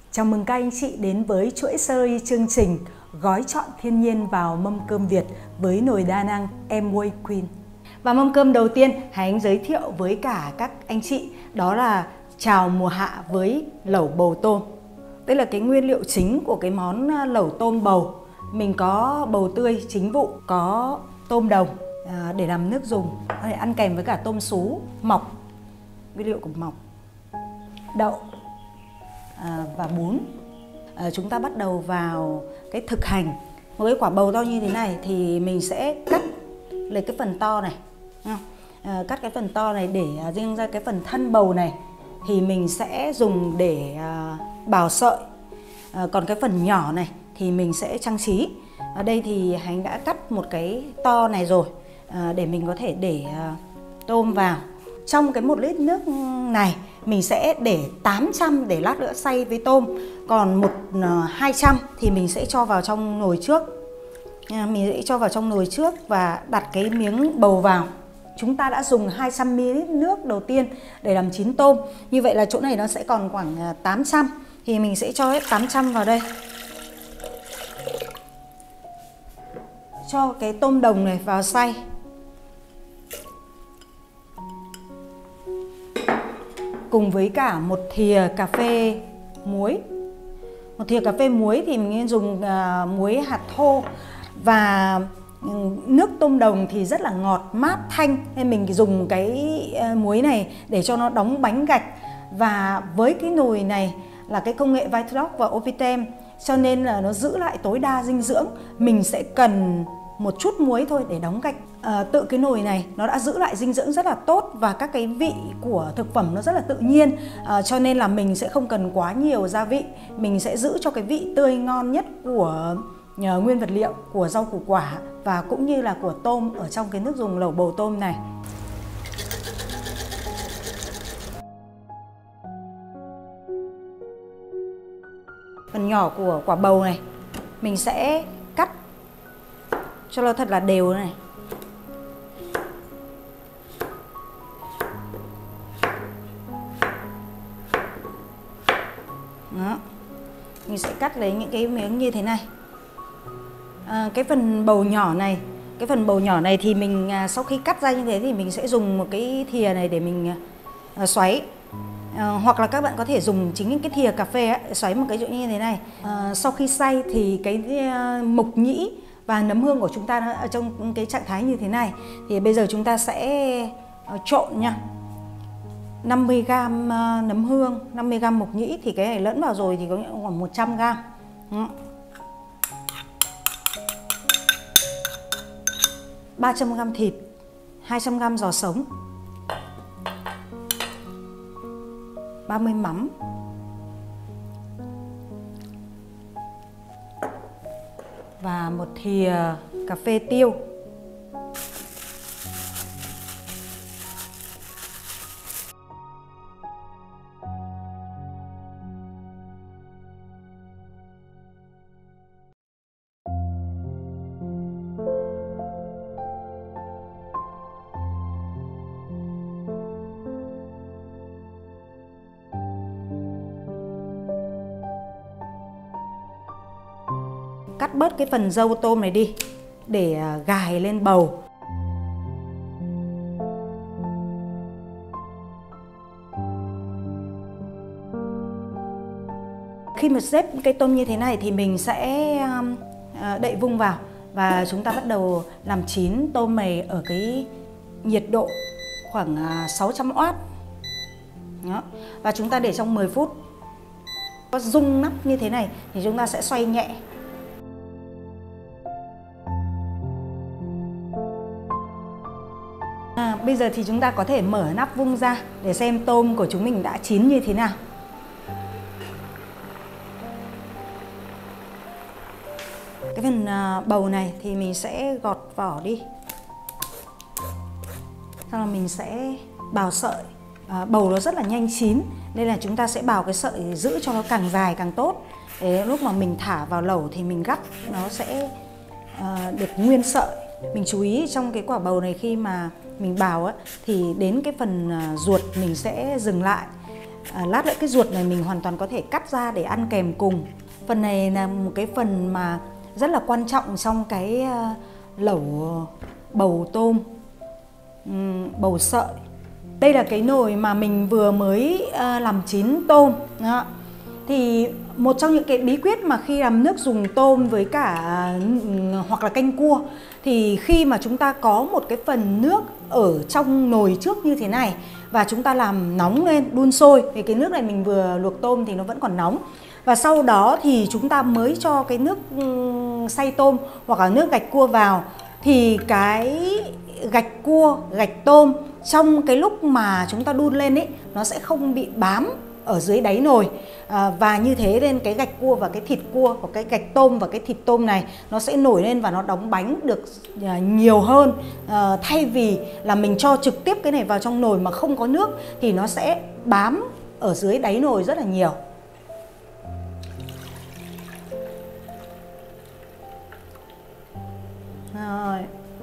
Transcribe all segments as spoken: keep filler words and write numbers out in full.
Chào mừng các anh chị đến với chuỗi series chương trình Gói chọn thiên nhiên vào mâm cơm Việt với nồi đa năng Amway Queen. Và mâm cơm đầu tiên, Hải Anh giới thiệu với cả các anh chị đó là chào mùa hạ với lẩu bầu tôm. Đây là cái nguyên liệu chính của cái món lẩu tôm bầu. Mình có bầu tươi chính vụ, có tôm đồng à, để làm nước dùng, để ăn kèm với cả tôm sú, mọc, nguyên liệu của mọc, đậu à, và bún. À, chúng ta bắt đầu vào cái thực hành. Một cái quả bầu to như thế này thì mình sẽ cắt lấy cái phần to này, à, cắt cái phần to này để à, riêng ra cái phần thân bầu này thì mình sẽ dùng để à, bào sợi. À, còn cái phần nhỏ này thì mình sẽ trang trí. Ở đây thì Hành đã cắt một cái to này rồi à, để mình có thể để à, tôm vào. Trong cái một lít nước này mình sẽ để tám trăm để lát nữa xay với tôm. Còn một hai trăm thì mình sẽ cho vào trong nồi trước. À, mình sẽ cho vào trong nồi trước và đặt cái miếng bầu vào. Chúng ta đã dùng hai trăm mi li lít nước đầu tiên để làm chín tôm. Như vậy là chỗ này nó sẽ còn khoảng tám trăm. Thì mình sẽ cho hết tám trăm vào đây. Cho cái tôm đồng này vào xay. Cùng với cả một thìa cà phê muối. Một thìa cà phê muối thì mình nên dùng uh, muối hạt thô. Và nước tôm đồng thì rất là ngọt, mát, thanh. Nên mình dùng cái uh, muối này để cho nó đóng bánh gạch. Và với cái nồi này là cái công nghệ Vitrox và Ovitem, cho nên là nó giữ lại tối đa dinh dưỡng. Mình sẽ cần một chút muối thôi để đóng gạch. À, tự cái nồi này nó đã giữ lại dinh dưỡng rất là tốt và các cái vị của thực phẩm nó rất là tự nhiên, à, cho nên là mình sẽ không cần quá nhiều gia vị. Mình sẽ giữ cho cái vị tươi ngon nhất của uh, nguyên vật liệu, của rau củ quả và cũng như là của tôm ở trong cái nước dùng lẩu bầu tôm này. Phần nhỏ của quả bầu này mình sẽ cắt cho nó thật là đều này. Đó. Mình sẽ cắt lấy những cái miếng như thế này. À, cái phần bầu nhỏ này, cái phần bầu nhỏ này thì mình à, sau khi cắt ra như thế thì mình sẽ dùng một cái thìa này để mình à, xoáy. À, hoặc là các bạn có thể dùng chính những cái thìa cà phê ấy, xoáy một cái chỗ như thế này. À, sau khi xay thì cái uh, mộc nhĩ và nấm hương của chúng ta ở trong cái trạng thái như thế này. Thì bây giờ chúng ta sẽ uh, trộn nha. năm mươi gam uh, nấm hương, năm mươi gam mộc nhĩ thì cái này lẫn vào rồi thì có khoảng một trăm gam. Đó. ba trăm gam thịt, hai trăm gam giò sống, ba mươi mắm, và một thìa cà phê tiêu. Cắt bớt cái phần râu tôm này đi để gài lên bầu. Khi mà xếp cái tôm như thế này thì mình sẽ đậy vung vào và chúng ta bắt đầu làm chín tôm này ở cái nhiệt độ khoảng sáu trăm oát. Đó. Và chúng ta để trong mười phút. Có rung nắp như thế này thì chúng ta sẽ xoay nhẹ. À, bây giờ thì chúng ta có thể mở nắp vung ra để xem tôm của chúng mình đã chín như thế nào. Cái phần bầu này thì mình sẽ gọt vỏ đi. Sau đó mình sẽ bào sợi. À, bầu nó rất là nhanh chín nên là chúng ta sẽ bào cái sợi giữ cho nó càng dài càng tốt. Để lúc mà mình thả vào lẩu thì mình gắp nó sẽ à, được nguyên sợi. Mình chú ý trong cái quả bầu này khi mà mình bào á, thì đến cái phần ruột mình sẽ dừng lại. À, lát nữa cái ruột này mình hoàn toàn có thể cắt ra để ăn kèm cùng. Phần này là một cái phần mà rất là quan trọng trong cái uh, lẩu bầu tôm, um, bầu sợi. Đây là cái nồi mà mình vừa mới uh, làm chín tôm. Đó. Thì một trong những cái bí quyết mà khi làm nước dùng tôm với cả uh, hoặc là canh cua, thì khi mà chúng ta có một cái phần nước ở trong nồi trước như thế này và chúng ta làm nóng lên, đun sôi, thì cái nước này mình vừa luộc tôm thì nó vẫn còn nóng. Và sau đó thì chúng ta mới cho cái nước xay tôm hoặc là nước gạch cua vào, thì cái gạch cua, gạch tôm trong cái lúc mà chúng ta đun lên ấy, nó sẽ không bị bám ở dưới đáy nồi. À, và như thế nên cái gạch cua và cái thịt cua và cái gạch tôm và cái thịt tôm này nó sẽ nổi lên và nó đóng bánh được nhiều hơn. À, thay vì là mình cho trực tiếp cái này vào trong nồi mà không có nước thì nó sẽ bám ở dưới đáy nồi rất là nhiều. Rồi.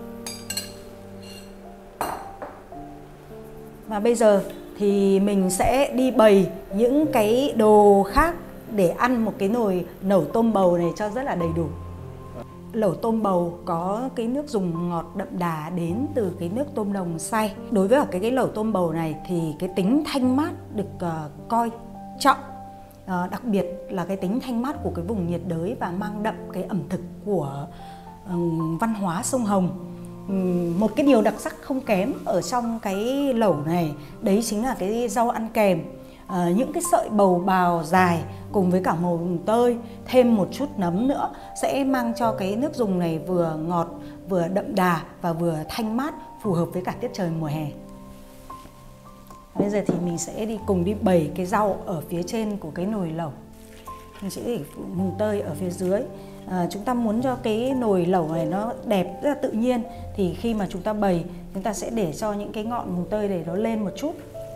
Và bây giờ thì mình sẽ đi bày những cái đồ khác để ăn một cái nồi lẩu tôm bầu này cho rất là đầy đủ. Lẩu tôm bầu có cái nước dùng ngọt đậm đà đến từ cái nước tôm đồng xay. Đối với cái cái lẩu tôm bầu này thì cái tính thanh mát được uh, coi trọng. Uh, đặc biệt là cái tính thanh mát của cái vùng nhiệt đới và mang đậm cái ẩm thực của uh, văn hóa sông Hồng. Một cái điều đặc sắc không kém ở trong cái lẩu này đấy chính là cái rau ăn kèm. À, những cái sợi bầu bào dài cùng với cả màu gừng tơi, thêm một chút nấm nữa sẽ mang cho cái nước dùng này vừa ngọt, vừa đậm đà và vừa thanh mát, phù hợp với cả tiết trời mùa hè. Bây giờ thì mình sẽ đi cùng đi bày cái rau ở phía trên của cái nồi lẩu. Mình sẽ để gừng tơi ở phía dưới. À, chúng ta muốn cho cái nồi lẩu này nó đẹp, rất là tự nhiên, thì khi mà chúng ta bày, chúng ta sẽ để cho những cái ngọn gừng tơi để nó lên một chút.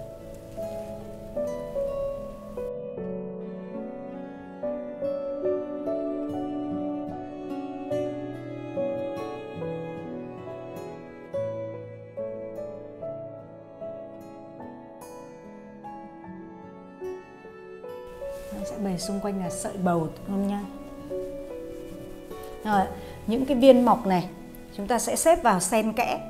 Nó sẽ bày xung quanh là sợi bầu không nha. Rồi, những cái viên mọc này chúng ta sẽ xếp vào xen kẽ.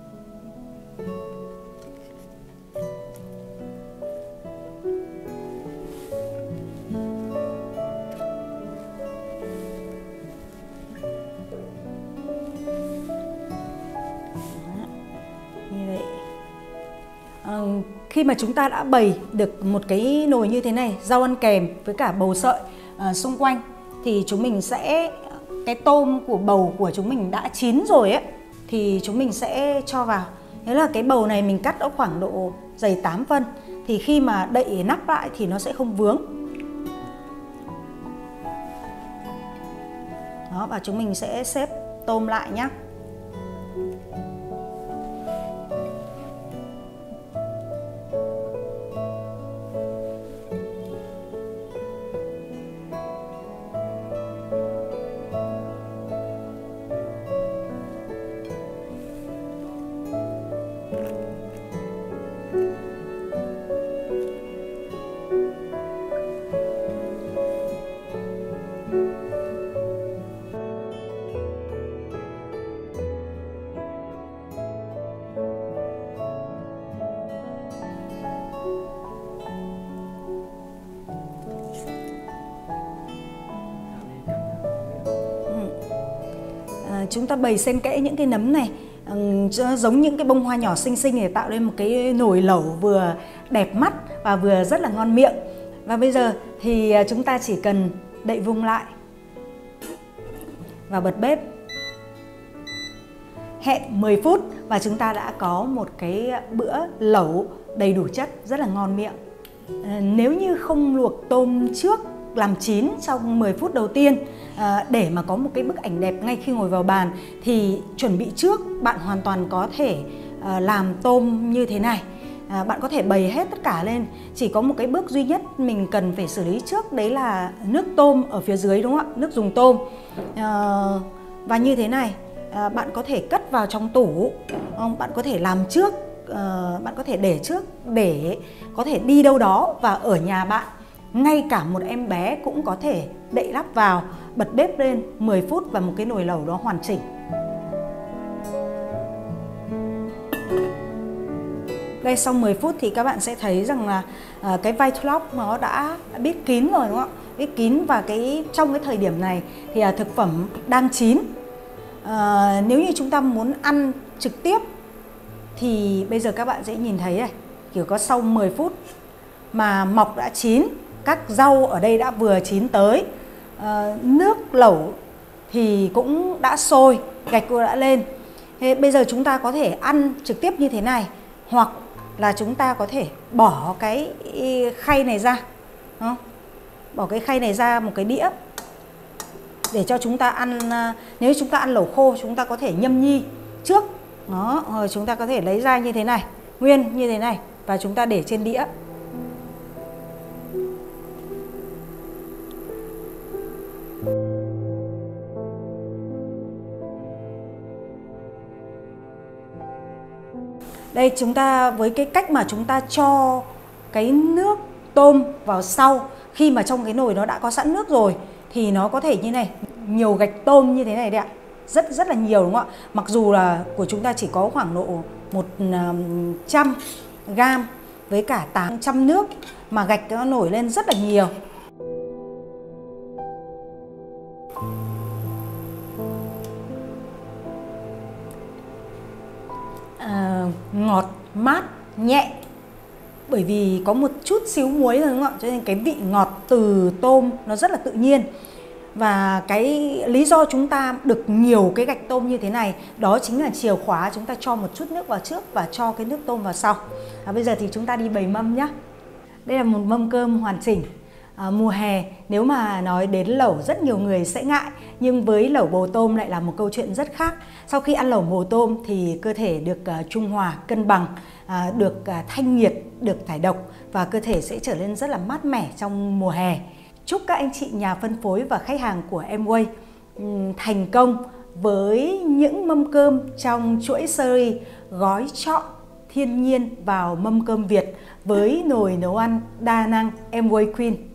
Như vậy. À, khi mà chúng ta đã bày được một cái nồi như thế này, rau ăn kèm với cả bầu sợi à, xung quanh, thì chúng mình sẽ, cái tôm của bầu của chúng mình đã chín rồi ấy, thì chúng mình sẽ cho vào. Thế là cái bầu này mình cắt ở khoảng độ dày tám phân, thì khi mà đậy nắp lại thì nó sẽ không vướng. Đó, và chúng mình sẽ xếp tôm lại nhé. Chúng ta bày xen kẽ những cái nấm này giống những cái bông hoa nhỏ xinh xinh để tạo nên một cái nồi lẩu vừa đẹp mắt và vừa rất là ngon miệng. Và bây giờ thì chúng ta chỉ cần đậy vung lại và bật bếp. Hẹn mười phút và chúng ta đã có một cái bữa lẩu đầy đủ chất, rất là ngon miệng. Nếu như không luộc tôm trước làm chín trong mười phút đầu tiên à, để mà có một cái bức ảnh đẹp ngay khi ngồi vào bàn, thì chuẩn bị trước bạn hoàn toàn có thể à, làm tôm như thế này. À, bạn có thể bày hết tất cả lên, chỉ có một cái bước duy nhất mình cần phải xử lý trước, đấy là nước tôm ở phía dưới, đúng không ạ? Nước dùng tôm. À, và như thế này à, bạn có thể cất vào trong tủ, bạn có thể làm trước uh, bạn có thể để trước để có thể đi đâu đó, và ở nhà bạn ngay cả một em bé cũng có thể đậy nắp vào, bật bếp lên mười phút và một cái nồi lẩu đó hoàn chỉnh. Đây, sau mười phút thì các bạn sẽ thấy rằng là uh, cái vitello nó đã, đã bít kín rồi, đúng không ạ? Bít kín, và cái trong cái thời điểm này thì uh, thực phẩm đang chín. Uh, nếu như chúng ta muốn ăn trực tiếp thì bây giờ các bạn sẽ nhìn thấy này, kiểu có sau mười phút mà mọc đã chín, các rau ở đây đã vừa chín tới, uh, nước lẩu thì cũng đã sôi, gạch cũng đã lên. Thế bây giờ chúng ta có thể ăn trực tiếp như thế này, hoặc là chúng ta có thể bỏ cái khay này ra, đúng không? Bỏ cái khay này ra một cái đĩa để cho chúng ta ăn. Nếu chúng ta ăn lẩu khô, chúng ta có thể nhâm nhi trước đó, rồi chúng ta có thể lấy ra như thế này, nguyên như thế này, và chúng ta để trên đĩa. Đây, chúng ta với cái cách mà chúng ta cho cái nước tôm vào sau, khi mà trong cái nồi nó đã có sẵn nước rồi, thì nó có thể như này, nhiều gạch tôm như thế này đấy ạ. Rất rất là nhiều, đúng không ạ? Mặc dù là của chúng ta chỉ có khoảng độ một trăm gam với cả tám trăm nước, mà gạch nó nổi lên rất là nhiều. À, ngọt, mát, nhẹ, bởi vì có một chút xíu muối rồi, đúng không ạ? Cho nên cái vị ngọt từ tôm nó rất là tự nhiên. Và cái lý do chúng ta được nhiều cái gạch tôm như thế này, đó chính là chìa khóa chúng ta cho một chút nước vào trước và cho cái nước tôm vào sau. À, bây giờ thì chúng ta đi bày mâm nhé. Đây là một mâm cơm hoàn chỉnh. À, mùa hè nếu mà nói đến lẩu rất nhiều người sẽ ngại, nhưng với lẩu bồ tôm lại là một câu chuyện rất khác. Sau khi ăn lẩu bồ tôm thì cơ thể được uh, trung hòa, cân bằng, uh, được uh, thanh nhiệt, được thải độc, và cơ thể sẽ trở nên rất là mát mẻ trong mùa hè. Chúc các anh chị nhà phân phối và khách hàng của Amway um, thành công với những mâm cơm trong chuỗi series gói chọn thiên nhiên vào mâm cơm Việt với nồi nấu ăn đa năng Amway Queen.